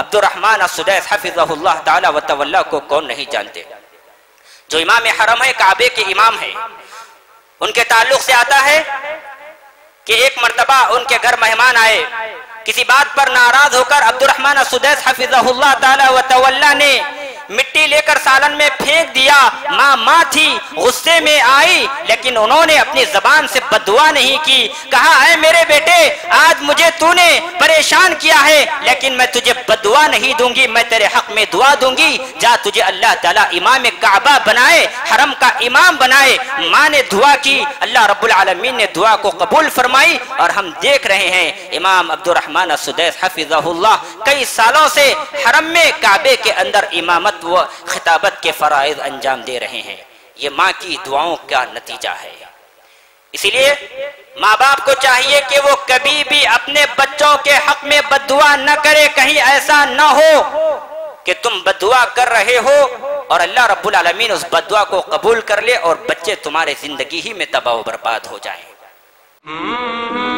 عبد الرحمن السدیس حفظہ اللہ تعالی و تولا کو کون نہیں جانتے، جو امام حرم ہے، کعبے کے امام ہیں. ان کے تعلق سے آتا ہے کہ ایک مرتبہ ان کے گھر مہمان آئے، کسی بات پر ناراض ہو کر عبد الرحمن السدیس حفظہ اللہ تعالی و تولا نے مٹی لے کر سالن میں پھینک دیا. ماں تھی، غصے میں آئی، لیکن انہوں نے اپنی زبان سے بددعا نہیں کی. کہا اے میرے بیٹے، آج مجھے تو نے پریشان کیا ہے، لیکن میں تجھے بددعا نہیں دوں گی، میں تیرے حق میں دعا دوں گی. جا تجھے اللہ تعالیٰ امام کعبہ بنائے، حرم کا امام بنائے. ماں نے دعا کی، اللہ رب العالمین نے دعا کو قبول فرمائی، اور ہم دیکھ رہے ہیں امام عبد الرحمن السدیس حفظہ اللہ کئی سالوں سے حرم میں کعبے کے اندر امامت و خطابت کے فرائض انجام دے رہے ہیں. یہ ماں کی دعاؤں کا نتیجہ ہے. اسی لیے ماں باپ کو چاہیے کہ وہ کبھی بھی اپنے بچوں کے حق میں بددعا نہ کرے. کہیں ایسا نہ ہو کہ تم بددعا کر رہے ہو اور اللہ رب العالمین اس بددعا کو قبول کر لے اور بچے تمہارے زندگی ہی میں تباہ و برباد ہو جائیں.